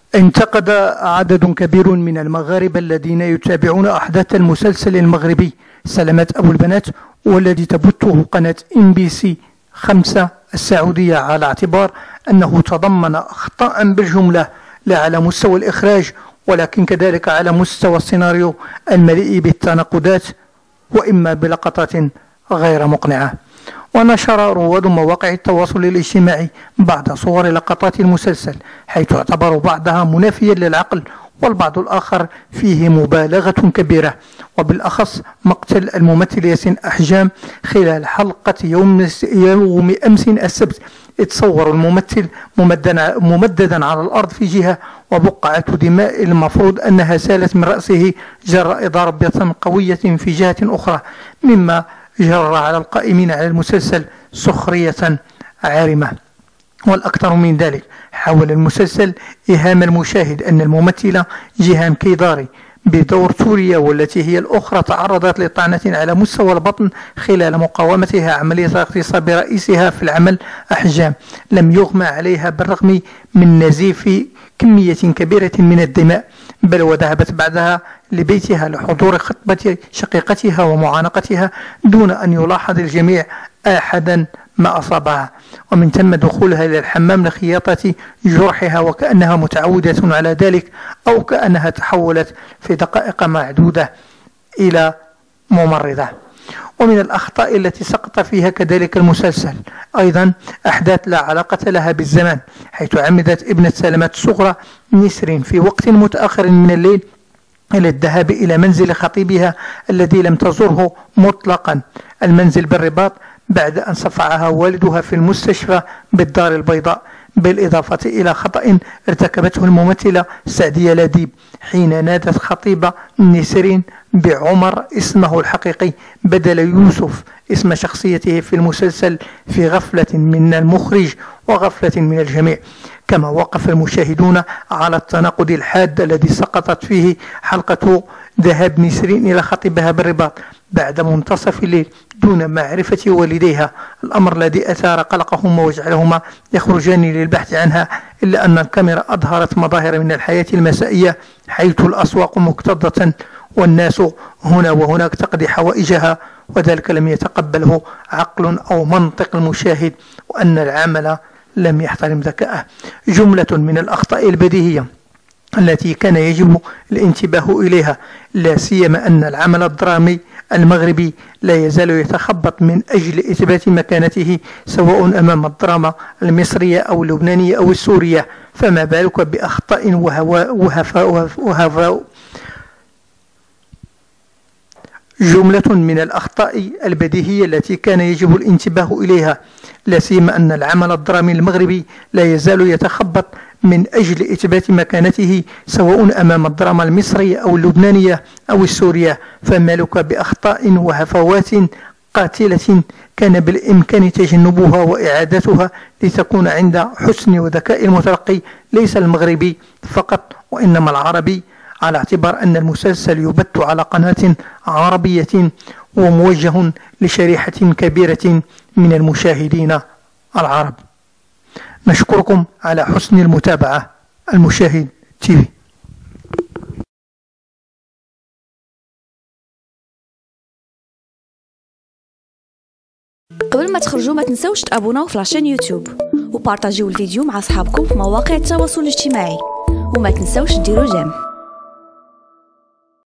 انتقد عدد كبير من المغاربة الذين يتابعون أحداث المسلسل المغربي سلامة أبو البنات والذي تبثه قناة MBC5 السعودية على اعتبار أنه تضمن أخطاء بالجملة لا على مستوى الإخراج ولكن كذلك على مستوى السيناريو المليء بالتناقضات وإما بلقطات غير مقنعة. ونشر رواد مواقع التواصل الاجتماعي بعض صور لقطات المسلسل حيث اعتبروا بعضها منافيا للعقل والبعض الآخر فيه مبالغة كبيرة، وبالأخص مقتل الممثل ياسين أحجام خلال حلقة يوم أمس السبت. اتصور الممثل ممددا على الأرض في جهة وبقعة دماء المفروض أنها سالت من رأسه جراء ضربة قوية في جهة أخرى، مما جر على القائمين على المسلسل سخرية عارمة. والأكثر من ذلك حاول المسلسل إيهام المشاهد أن الممثلة جيهان كيداري بدور سوريا والتي هي الأخرى تعرضت لطعنة على مستوى البطن خلال مقاومتها عملية اغتصاب رئيسها في العمل أحجام لم يغمى عليها بالرغم من نزيف كمية كبيرة من الدماء، بل وذهبت بعدها لبيتها لحضور خطبة شقيقتها ومعانقتها دون أن يلاحظ الجميع أحدا ما أصابها، ومن ثم دخولها إلى الحمام لخياطة جرحها وكأنها متعودة على ذلك أو كأنها تحولت في دقائق معدودة إلى ممرضة. ومن الأخطاء التي سقط فيها كذلك المسلسل أيضا أحداث لا علاقة لها بالزمان، حيث عمدت ابنة سلامة الصغرى نسرين في وقت متأخر من الليل إلى الذهاب إلى منزل خطيبها الذي لم تزره مطلقا المنزل بالرباط بعد أن صفعها والدها في المستشفى بالدار البيضاء، بالإضافة إلى خطأ ارتكبته الممثلة سعدية لديب حين نادت خطيب نسرين بعمر اسمه الحقيقي بدل يوسف اسم شخصيته في المسلسل في غفلة من المخرج وغفلة من الجميع. كما وقف المشاهدون على التناقض الحاد الذي سقطت فيه حلقة ذهاب نسرين إلى خطيبها بالرباط بعد منتصف الليل دون معرفة والديها، الأمر الذي أثار قلقهما وجعلهما يخرجان للبحث عنها، إلا أن الكاميرا أظهرت مظاهر من الحياة المسائية حيث الأسواق مكتظة والناس هنا وهناك تقضي حوائجها، وذلك لم يتقبله عقل أو منطق المشاهد وأن العمل لم يحترم ذكاءه. جملة من الأخطاء البديهية التي كان يجب الانتباه إليها، لا سيما أن العمل الدرامي المغربي لا يزال يتخبط من أجل إثبات مكانته سواء أمام الدراما المصرية أو اللبنانية أو السورية، فما بالك بأخطاء وهفاء. جملة من الأخطاء البديهية التي كان يجب الانتباه إليها، لا سيما أن العمل الدرامي المغربي لا يزال يتخبط من أجل إثبات مكانته سواء أمام الدراما المصرية أو اللبنانية أو السورية، فما لك بأخطاء وهفوات قاتلة كان بالإمكان تجنبها وإعادتها لتكون عند حسن وذكاء المتلقي ليس المغربي فقط وإنما العربي، على اعتبار أن المسلسل يبث على قناة عربية وموجه لشريحة كبيرة من المشاهدين العرب. نشكركم على حسن المتابعة. المشاهد تي في. قبل ما تخرجوا ما تنسوش تابوناو في لاشين يوتيوب وبارطاجيو الفيديو مع اصحابكم في مواقع التواصل الاجتماعي، وما تنسوش ديروا جيم.